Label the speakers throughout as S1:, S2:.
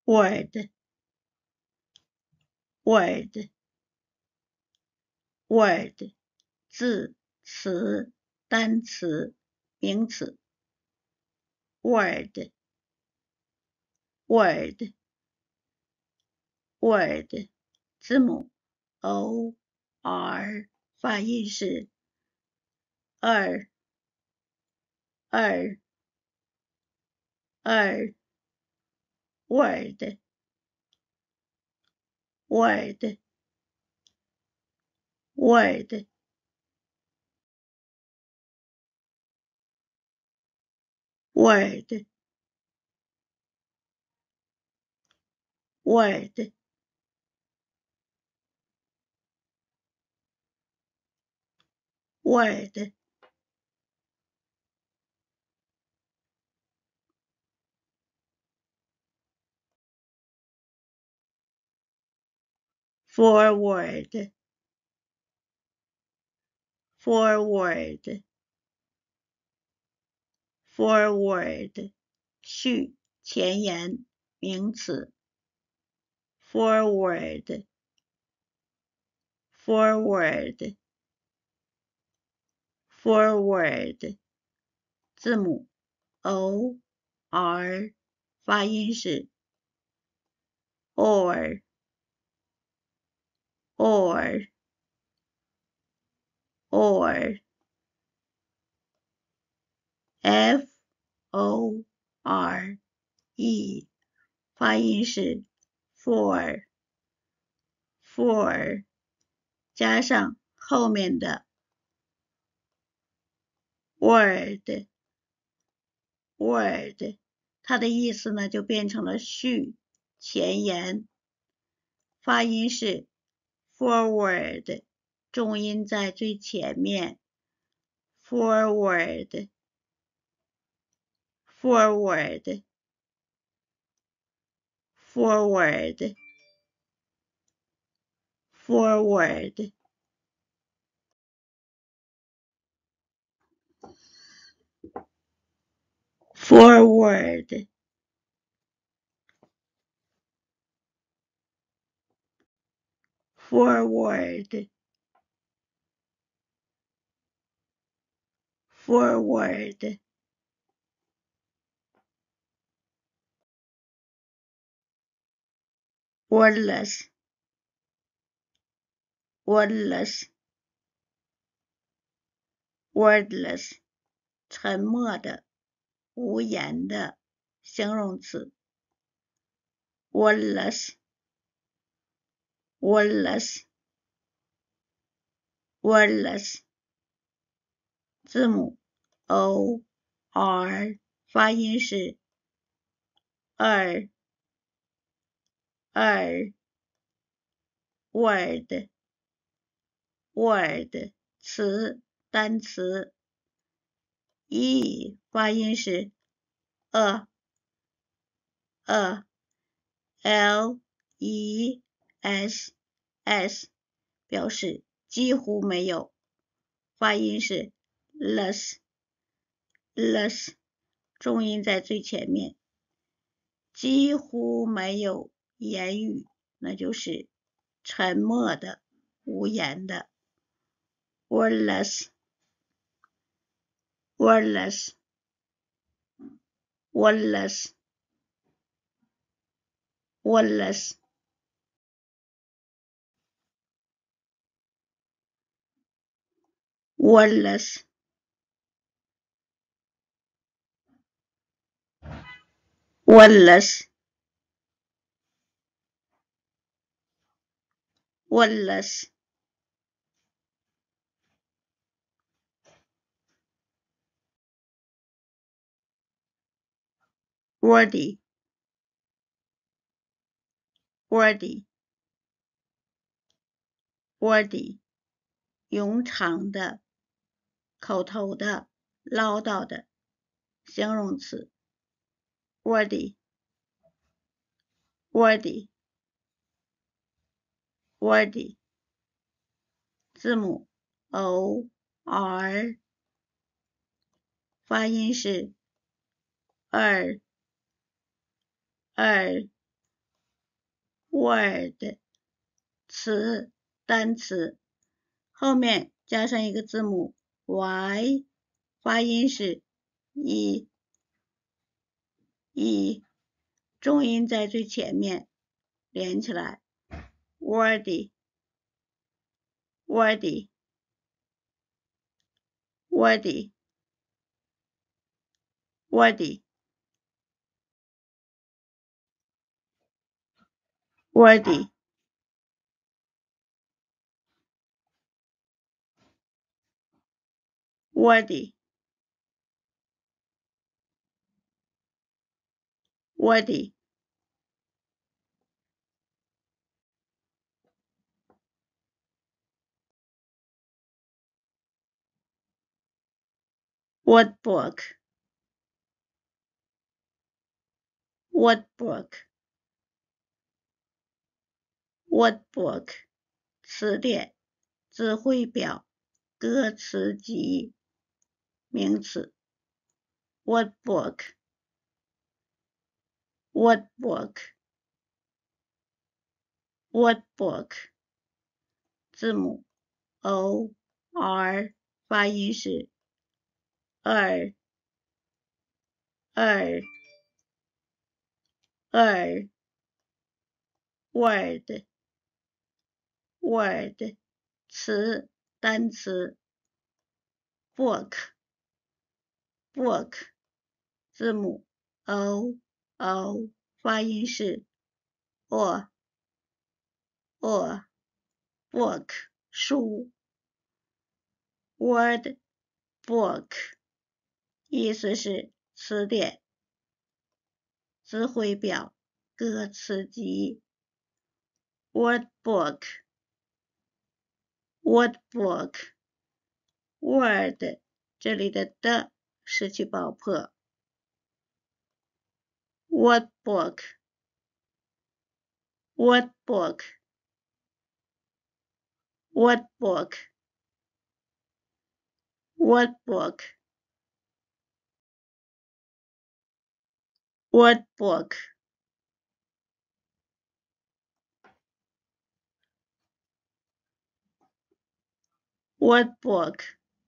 S1: word word word 字词单词名词 word word word 字母 O R 发音是2 2 2 word word word word word word forward forward forward 去前言名词 forward forward forward 字母 O R 发音是 or or or F O R E 发音是 for for 加上后面的 word word 它的意思呢就变成了续前言，发音是 forward 重音在最前面 forward forward forward forward forward forward forward wordless wordless wordless 沉默的无言的形容词 wordless wordless wordless 字母 O R 发音是2 2 word word 词单词 E 发音是L E S S 表示几乎没有，发音是 less less 重音在最前面，几乎没有言语，那就是沉默的无言的 wordless wordless wordless wordless wordless wordless wordless wordy wordy wordy 冗长的口头的唠叨的形容词 wordy wordy wordy 字母 O R 发音是2 word 词单词，后面加上一个字母 y， 发音是 e， 重音在最前面连起来 wordy wordy wordy wordy wordy wordy wordy what book what book what book 词典词汇表歌词集名词 what book what book what book 字母 o r 发音是二word 词单词 book 字母 o 发音是 o book 书 word book 意思是词典词汇表歌词集 word book word word 这里的失去爆破 word book word book word book word book word book word book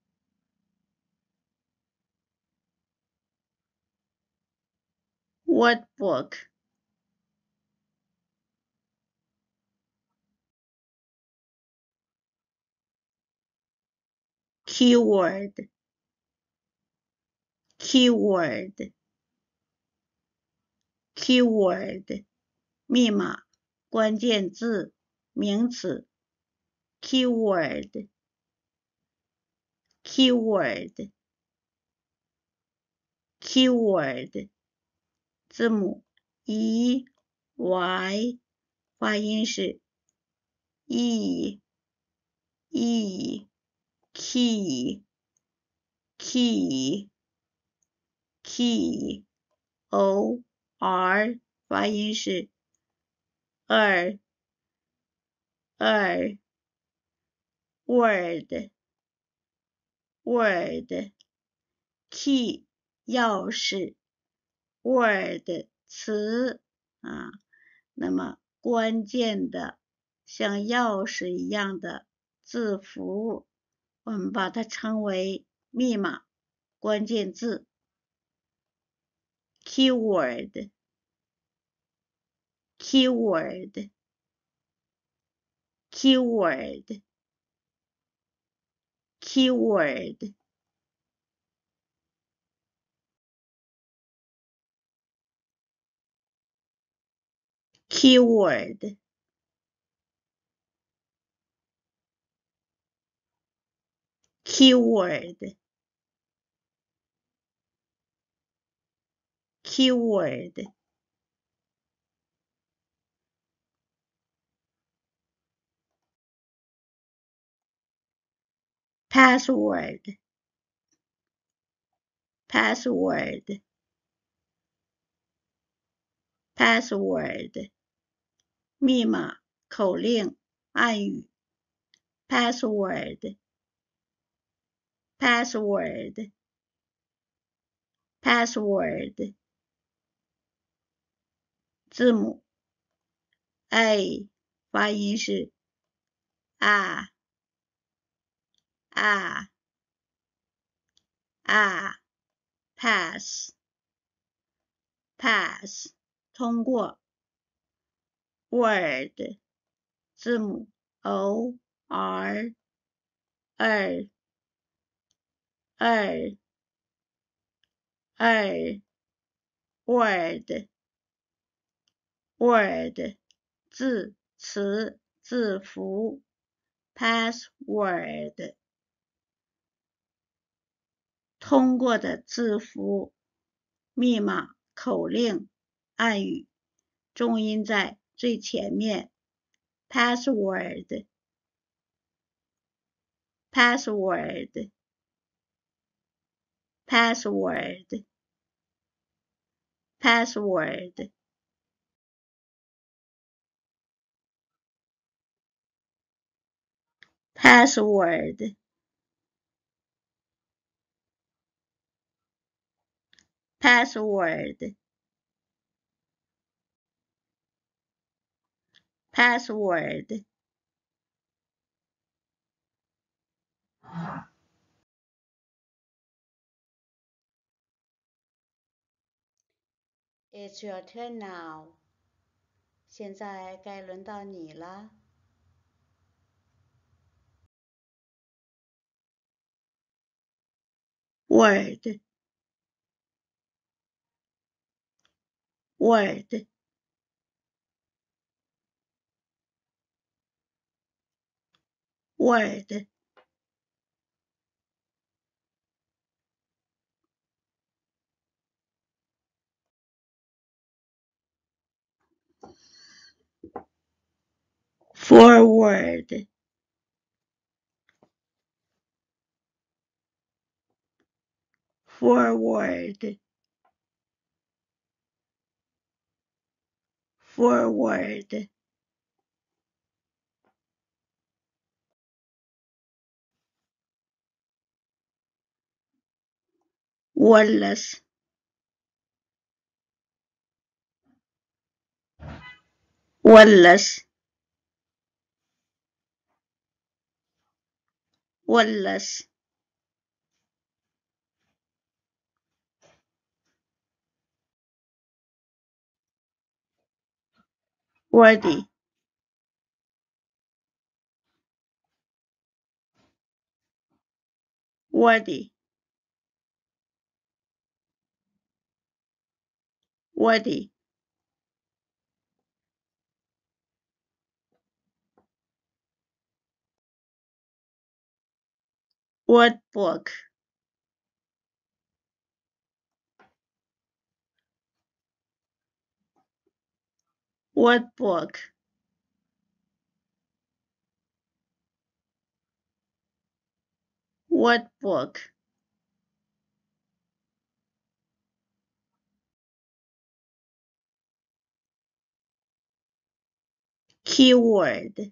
S1: word book keyword keyword keyword 密码关键字名词 keyword keyword keyword 字母 e y 发音是 e key o r 发音是二 word key 钥匙 word 词那么关键的像钥匙一样的字符，我们把它称为密码关键字 keyword keyword keyword keyword keyword keyword keyword password password password 密码口令暗语 password password password 字母 ，a 发音是啊啊啊 pass pass 通过 word 字母 o r 二word word 字词字符 password 通过的字符密码口令暗语重音在最前面 password password password password password password password It's your turn now. 现在该轮到你了。Word word word forward forward forward wordless wordless wordless worthy worthy worthy wordbook wordbook wordbook keyword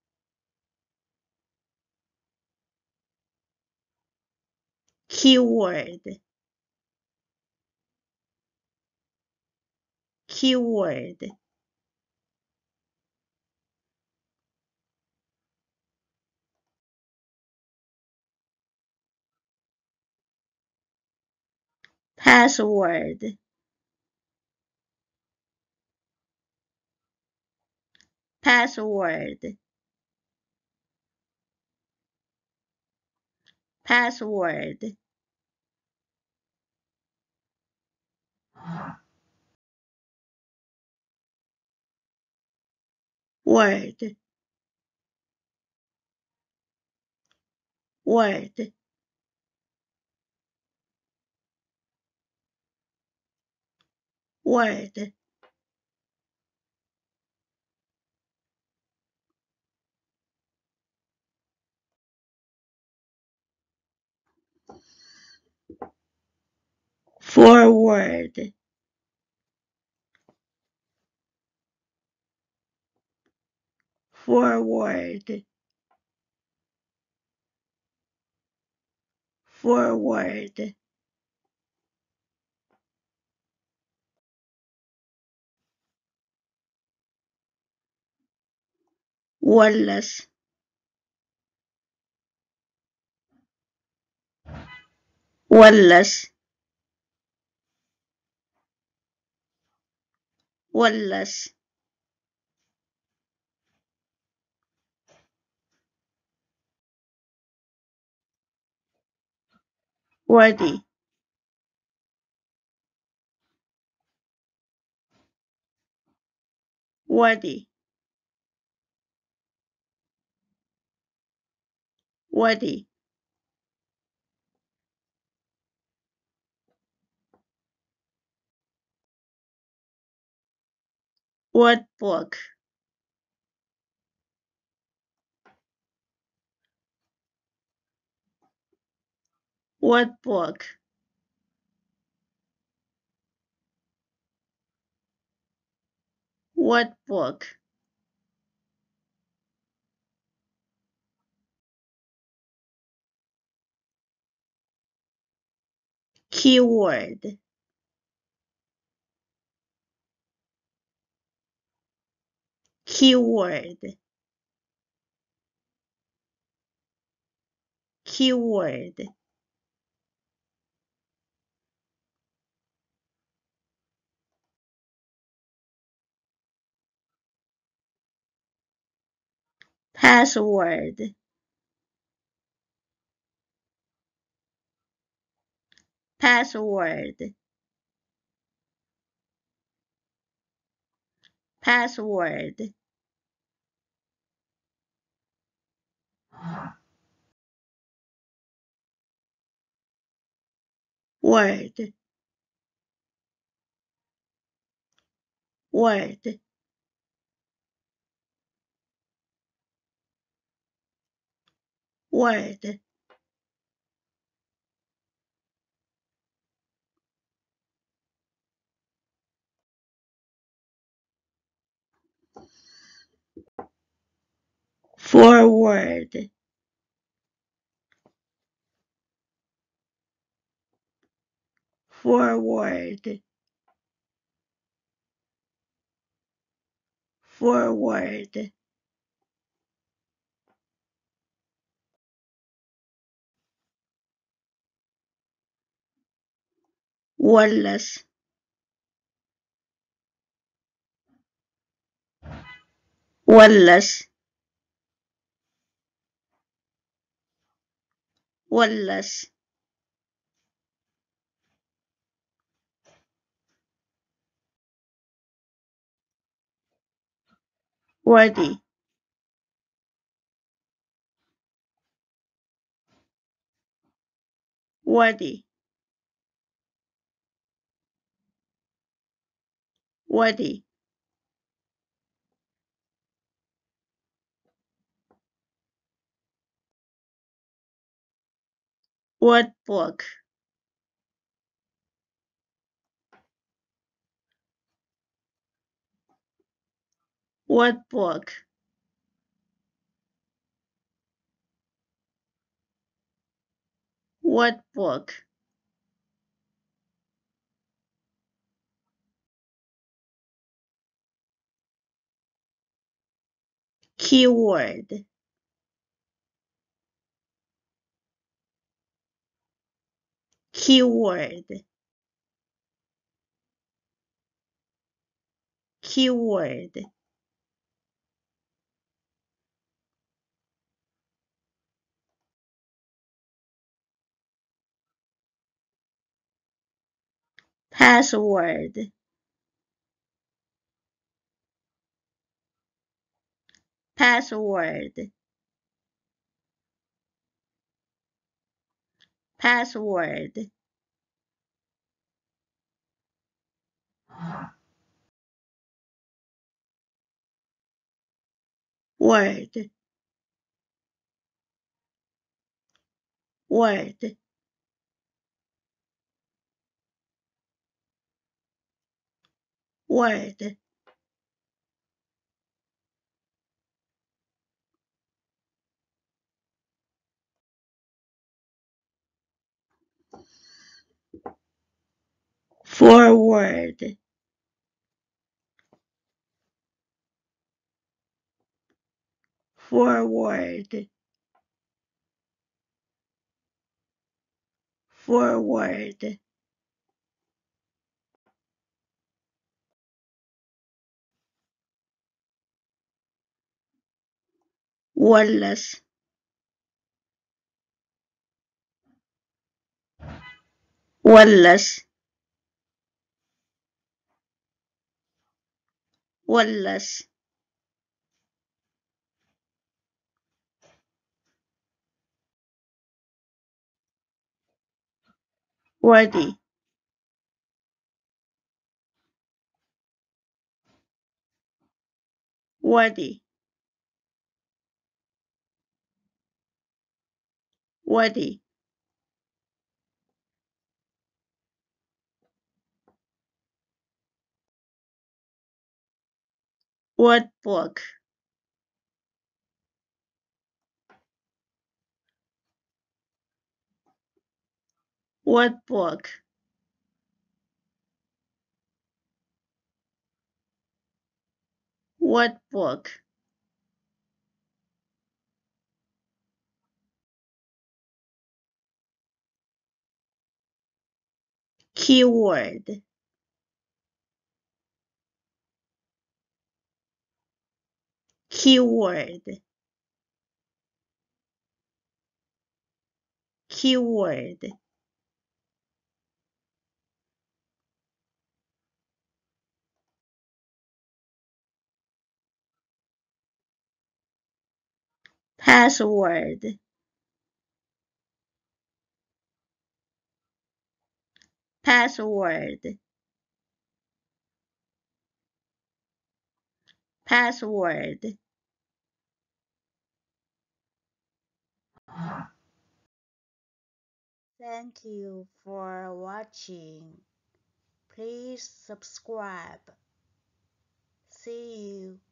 S1: keyword keyword password password password word word word forward forward forward wordless, wordless, wordless, worthy, worthy, worthy, word book, word book, word book, keyword, keyword, keyword, password, password, password, word, word, word, forward, forward, forward, wordless, wordless, wordless, worthy, worthy, worthy, word book, word book, word book, keyword, keyword, keyword, password, password, password, word, word, word, forward, forward, forward, wordless, wordless, wordless, worthy, worthy, worthy, wordbook, wordbook, wordbook, keyword, keyword, keyword. Password, password, password. Thank you for watching. Please subscribe. See you.